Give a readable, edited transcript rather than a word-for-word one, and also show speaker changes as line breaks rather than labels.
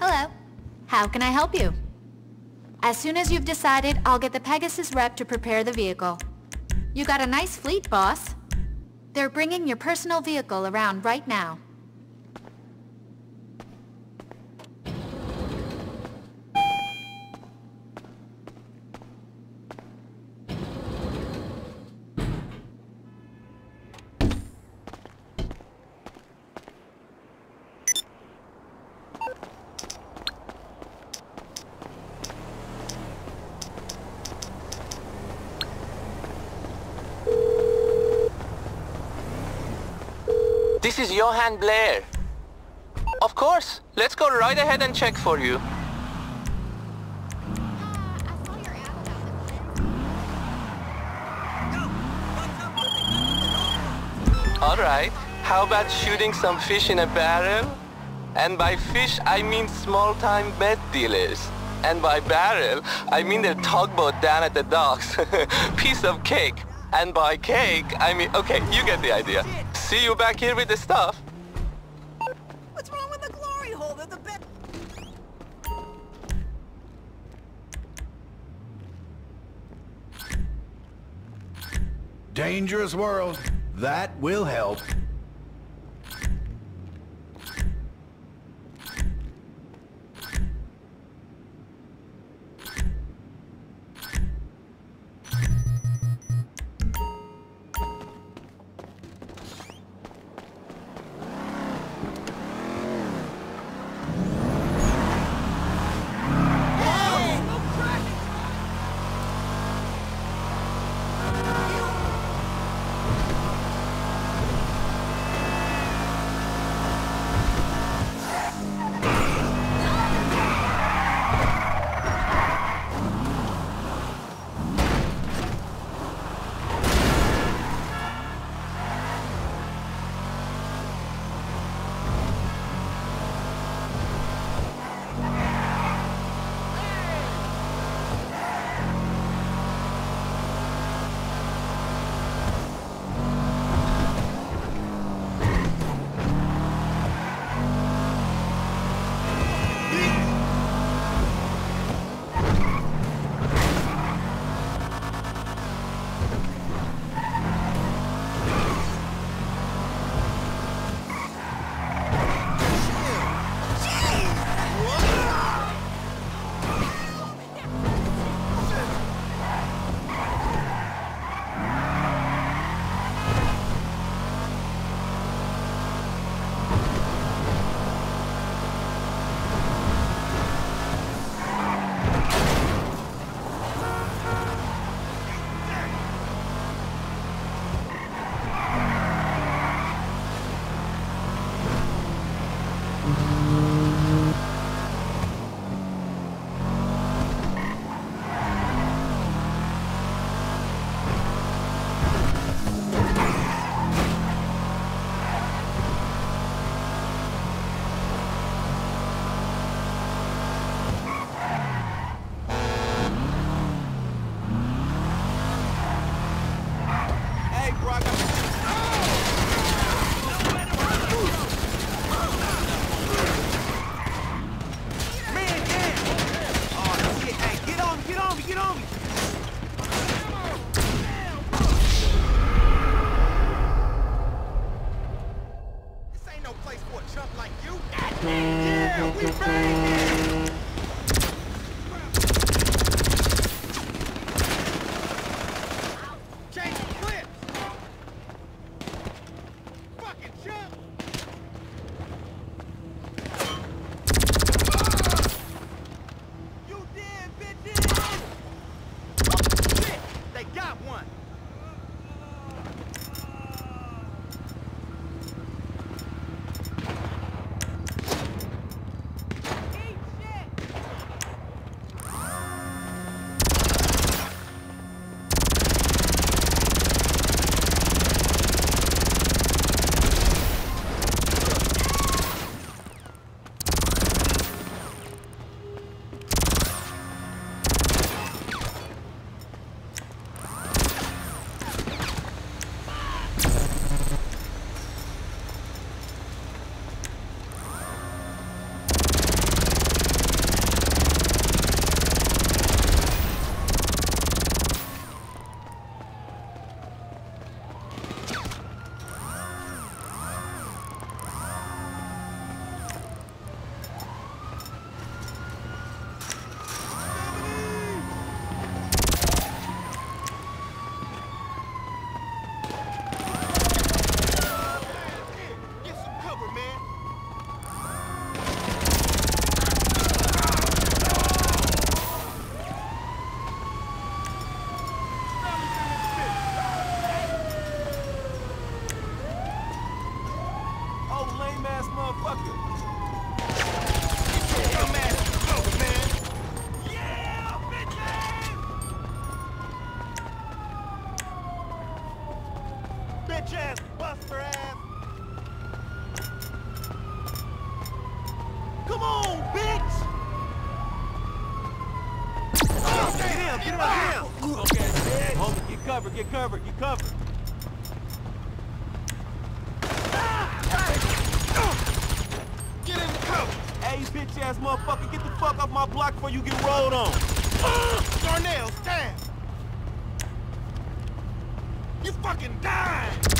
Hello. How can I help you? As soon as you've decided, I'll get the Pegasus rep to prepare the vehicle. You got a nice fleet, boss. They're bringing your personal vehicle around right now.
This is Johann Blair. Of course. Let's go right ahead and check for you. Alright. How about shooting some fish in a barrel? And by fish, I mean small-time bed dealers. And by barrel, I mean their tugboat down at the docks. Piece of cake. And by cake, I mean... Okay, you get the idea. See you back here with the stuff.
What's wrong with the glory hole? They're the best.
Dangerous world. That will help.
bitch ass buster ass! Come on, bitch! Oh, get him down! Okay, bitch! Homie, get covered, get covered, get covered! Get in the cover! Hey, bitch ass motherfucker, get the fuck off my block before you get rolled on! Darnell, stand! You fucking died!